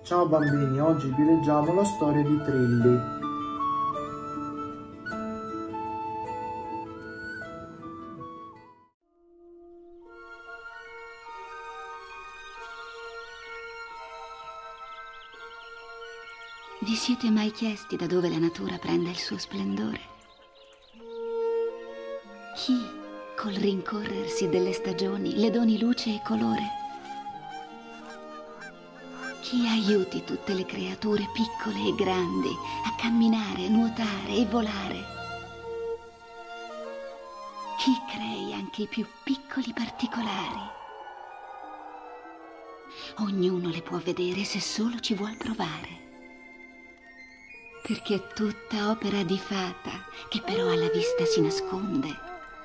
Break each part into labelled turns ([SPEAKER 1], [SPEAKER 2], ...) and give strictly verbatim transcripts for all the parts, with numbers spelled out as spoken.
[SPEAKER 1] Ciao bambini, oggi vi leggiamo la storia di Trilli.
[SPEAKER 2] Vi siete mai chiesti da dove la natura prende il suo splendore? Chi, col rincorrersi delle stagioni, le doni luce e colore? Chi aiuti tutte le creature piccole e grandi a camminare, nuotare e volare? Chi crei anche i più piccoli particolari? Ognuno le può vedere se solo ci vuol provare. Perché è tutta opera di fata che però alla vista si nasconde.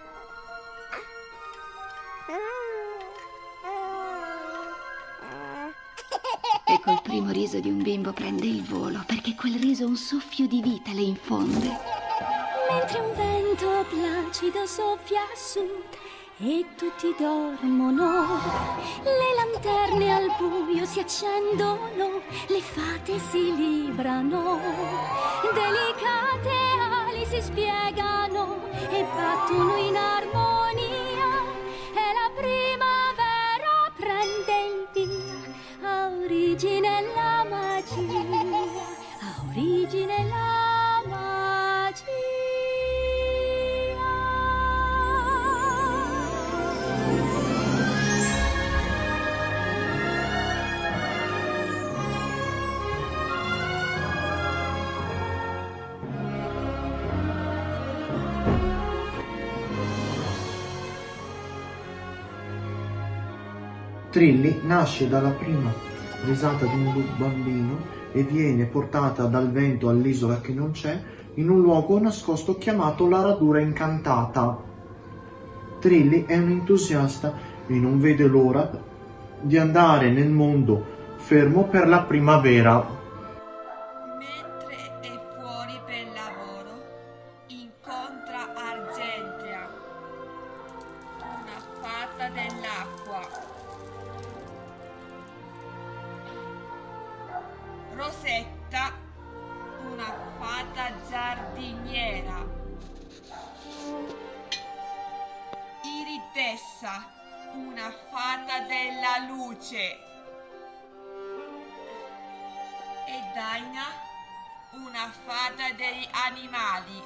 [SPEAKER 2] E col primo riso di un bimbo prende il volo, perché quel riso un soffio di vita le infonde.
[SPEAKER 3] Mentre un vento placido soffia a sud e tutti dormono, le lanterne al buio si accendono, le fate si librano, delicate ali si spiegano e battono in armonia, e la primavera prende il via. Ha origine la magia, ha origine la magia.
[SPEAKER 1] Trilli nasce dalla prima risata di un bambino e viene portata dal vento all'isola che non c'è, in un luogo nascosto chiamato la Radura Incantata. Trilli è un entusiasta e non vede l'ora di andare nel mondo fermo per la primavera.
[SPEAKER 4] Mentre è fuori per lavoro, incontra Argentea, una fata dell'acqua. Rosetta, una fata giardiniera. Iridessa, una fata della luce. E Daina, una fata degli animali.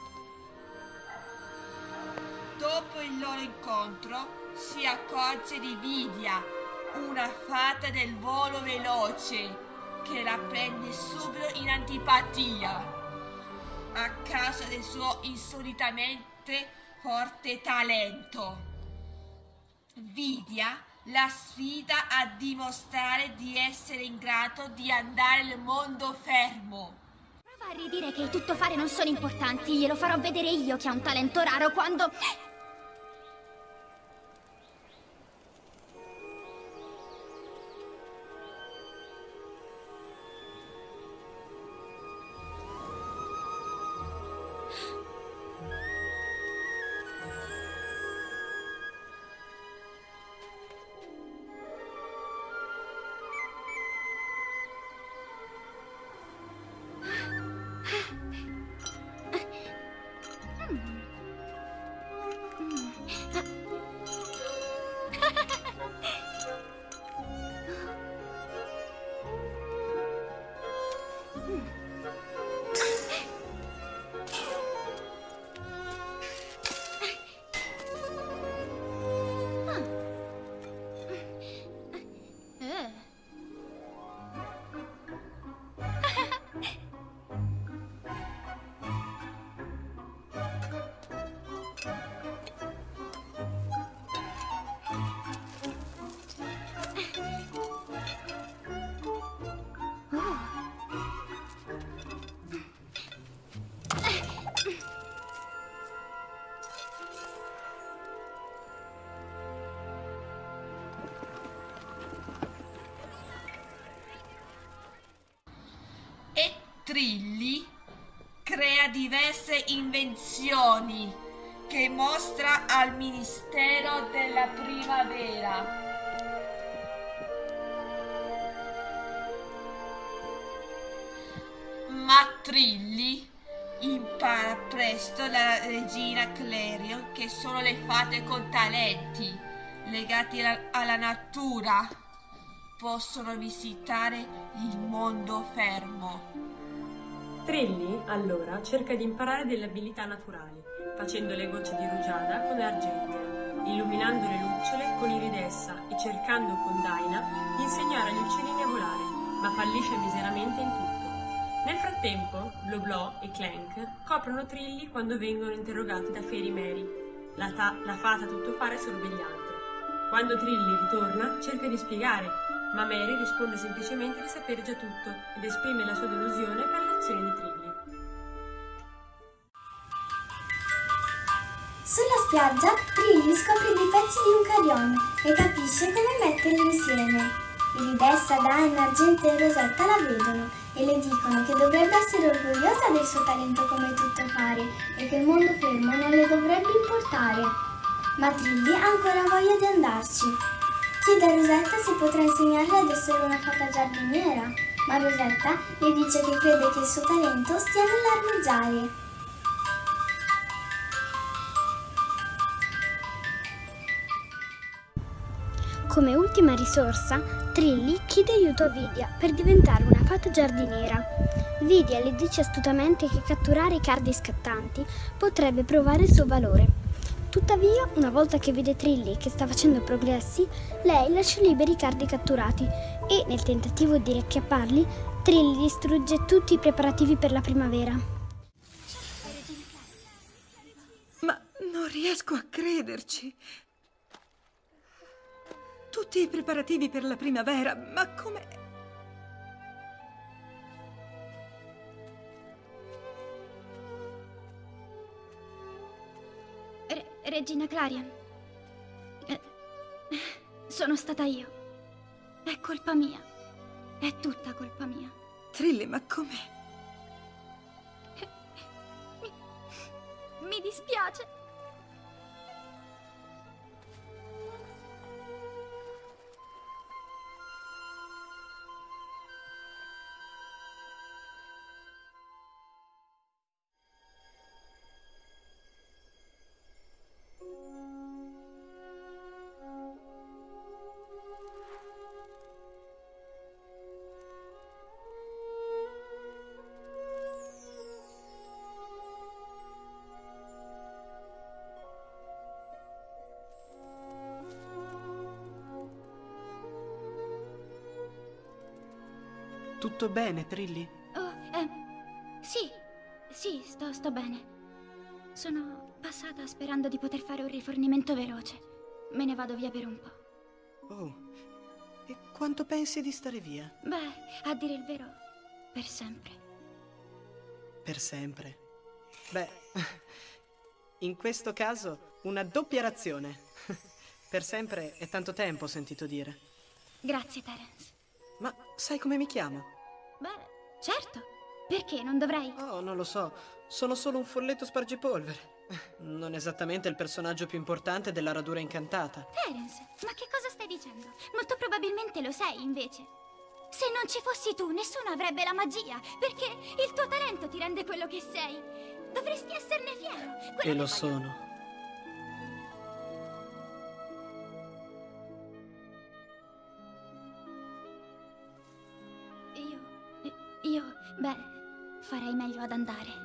[SPEAKER 4] Dopo il loro incontro si accorge di Vidia, una fata del volo veloce, che la prende subito in antipatia a causa del suo insolitamente forte talento. Vidia la sfida a dimostrare di essere in grado di andare nel mondo fermo.
[SPEAKER 3] Prova a ridire che i tuttofare non sono importanti, glielo farò vedere io che ha un talento raro quando...
[SPEAKER 4] Trilli crea diverse invenzioni che mostra al Ministero della Primavera. Trilli impara presto dalla regina Clarion che solo le fate con talenti legati alla natura possono visitare il mondo fermo.
[SPEAKER 5] Trilli, allora, cerca di imparare delle abilità naturali, facendo le gocce di rugiada con Argentea, illuminando le lucciole con Iridessa e cercando con Daina di insegnare agli uccellini a volare, ma fallisce miseramente in tutto. Nel frattempo, Bloblò e Clank coprono Trilli quando vengono interrogati da Fairy Mary, la, la fata tuttofare sorvegliante. Quando Trilli ritorna, cerca di spiegare, ma Mary risponde semplicemente di sapere già tutto ed esprime la sua delusione per le azioni di Trilli.
[SPEAKER 6] Sulla spiaggia, Trilli scopre dei pezzi di un carillon e capisce come metterli insieme. Iridessa, Daina, Argentea e Rosetta la vedono e le dicono che dovrebbe essere orgogliosa del suo talento come tuttofare e che il mondo fermo non le dovrebbe importare. Ma Trilli ha ancora voglia di andarci. Chiede a Rosetta se potrà insegnarle ad essere una fata giardiniera, ma Rosetta le dice che crede che il suo talento stia nell'armeggiare.
[SPEAKER 7] Come ultima risorsa, Trilli chiede aiuto a Vidia per diventare una fata giardiniera. Vidia le dice astutamente che catturare i cardi scattanti potrebbe provare il suo valore. Tuttavia, una volta che vede Trilli che sta facendo progressi, lei lascia liberi i cardi catturati e, nel tentativo di riacchiapparli, Trilli distrugge tutti i preparativi per la primavera.
[SPEAKER 8] Ma non riesco a crederci. Tutti i preparativi per la primavera, ma come...
[SPEAKER 3] Re- Regina Clarion, eh, sono stata io. È colpa mia. È tutta colpa mia.
[SPEAKER 8] Trilli, ma come?
[SPEAKER 3] Mi, mi dispiace.
[SPEAKER 9] Tutto bene, Trilli?
[SPEAKER 3] Oh, eh, sì, sì, sto, sto bene. Sono passata sperando di poter fare un rifornimento veloce. Me ne vado via per un po'.
[SPEAKER 9] Oh, e quanto pensi di stare via?
[SPEAKER 3] Beh, a dire il vero, per sempre.
[SPEAKER 9] Per sempre? Beh, in questo caso una doppia razione. Per sempre è tanto tempo, ho sentito dire.
[SPEAKER 3] Grazie, Terence.
[SPEAKER 9] Ma sai come mi chiamo?
[SPEAKER 3] Beh, certo. Perché non dovrei?
[SPEAKER 9] Oh, non lo so. Sono solo un folletto spargipolvere. Non esattamente il personaggio più importante della radura incantata.
[SPEAKER 3] Terence, ma che cosa stai dicendo? Molto probabilmente lo sei, invece. Se non ci fossi tu, nessuno avrebbe la magia, perché il tuo talento ti rende quello che sei. Dovresti esserne fiero. Quello
[SPEAKER 9] e lo
[SPEAKER 3] voglio...
[SPEAKER 9] sono.
[SPEAKER 3] Io, beh, farei meglio ad andare.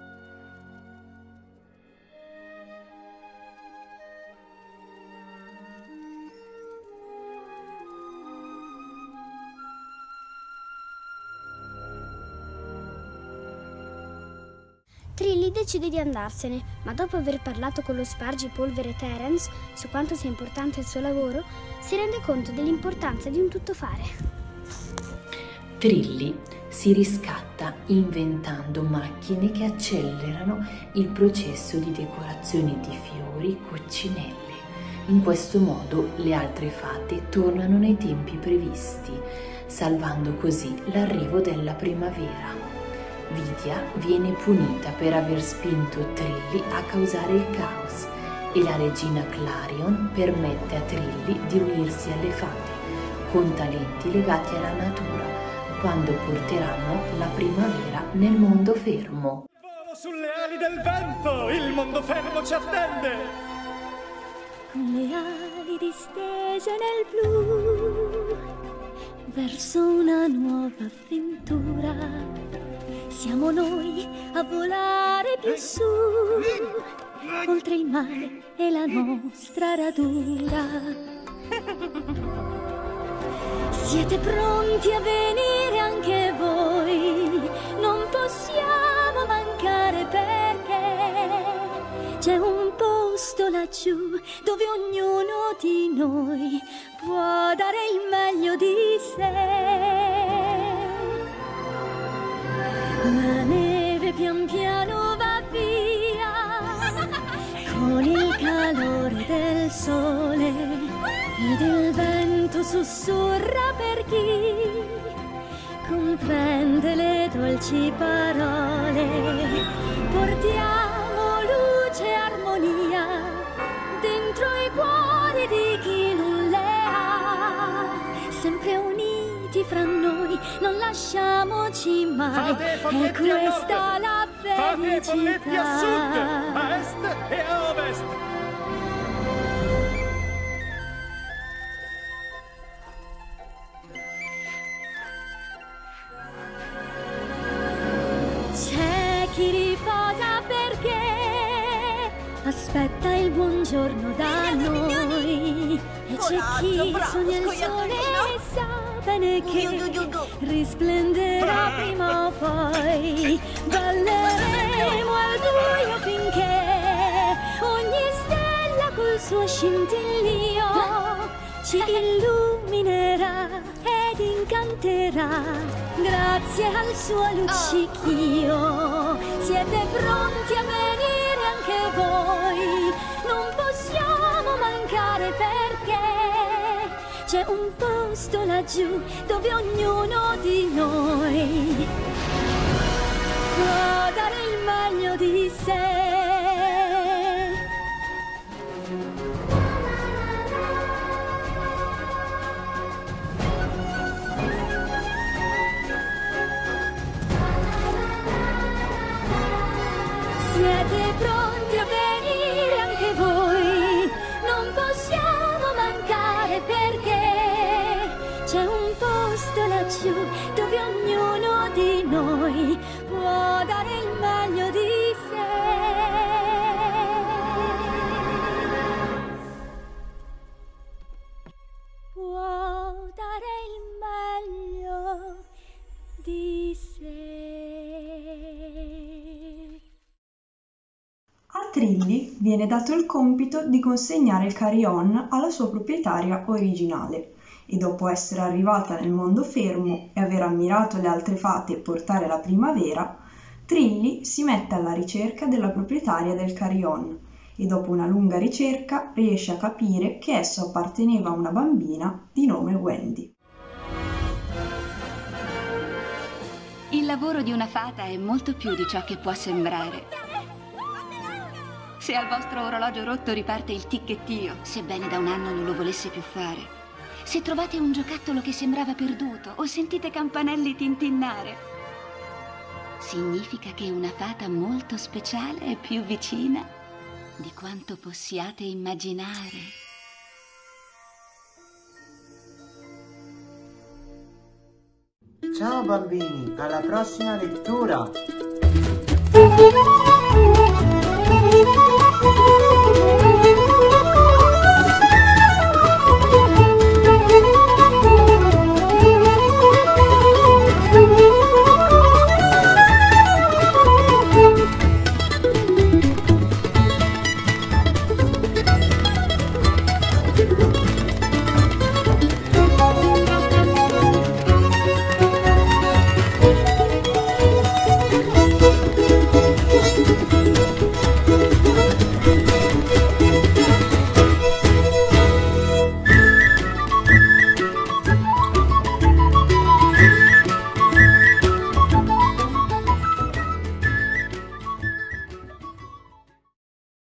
[SPEAKER 7] Trilli decide di andarsene, ma dopo aver parlato con lo spargipolvere Terence su quanto sia importante il suo lavoro, si rende conto dell'importanza di un tuttofare.
[SPEAKER 10] Trilli si riscatta inventando macchine che accelerano il processo di decorazione di fiori, coccinelle. In questo modo le altre fate tornano nei tempi previsti, salvando così l'arrivo della primavera. Vidia viene punita per aver spinto Trilli a causare il caos e la regina Clarion permette a Trilli di unirsi alle fate con talenti legati alla natura, quando porteranno la primavera nel mondo fermo.
[SPEAKER 11] Volo sulle ali del vento, il mondo fermo ci attende!
[SPEAKER 12] Con le ali distese nel blu, verso una nuova avventura, siamo noi a volare più su, oltre il mare e la nostra radura. Siete pronti a venire anche voi? Non possiamo mancare perché c'è un posto laggiù dove ognuno di noi può dare il meglio di sé. La neve pian piano va via con il calore del sole ed il vento sussurra per chi comprende le dolci parole. Portiamo luce e armonia dentro i cuori di chi non le ha. Sempre uniti fra noi, non lasciamoci mai. È questa la felicità.
[SPEAKER 11] Fate folletti a sud, a est e a ovest.
[SPEAKER 12] Chi riposa perché aspetta il buongiorno da noi, e c'è chi sogna il sole e sa bene che risplenderà prima o poi. Balleremo al buio finché ogni stella col suo scintillio ci illuminerà ed incanterà grazie al suo luccichio. Siete pronti a venire anche voi? Non possiamo mancare perché c'è un posto laggiù dove ognuno di noi può dare il meglio di sé. Siete pronti a venire anche voi? Non possiamo mancare perché c'è un posto laggiù dove ognuno di noi può dare il meglio di sé. Può dare il meglio di sé.
[SPEAKER 13] A Trilli viene dato il compito di consegnare il carillon alla sua proprietaria originale e dopo essere arrivata nel mondo fermo e aver ammirato le altre fate e portare la primavera, Trilli si mette alla ricerca della proprietaria del carillon e dopo una lunga ricerca riesce a capire che esso apparteneva a una bambina di nome Wendy.
[SPEAKER 2] Il lavoro di una fata è molto più di ciò che può sembrare. Se al vostro orologio rotto riparte il ticchettio, sebbene da un anno non lo volesse più fare. Se trovate un giocattolo che sembrava perduto o sentite campanelli tintinnare, significa che una fata molto speciale è più vicina di quanto possiate immaginare.
[SPEAKER 1] Ciao bambini, alla prossima lettura!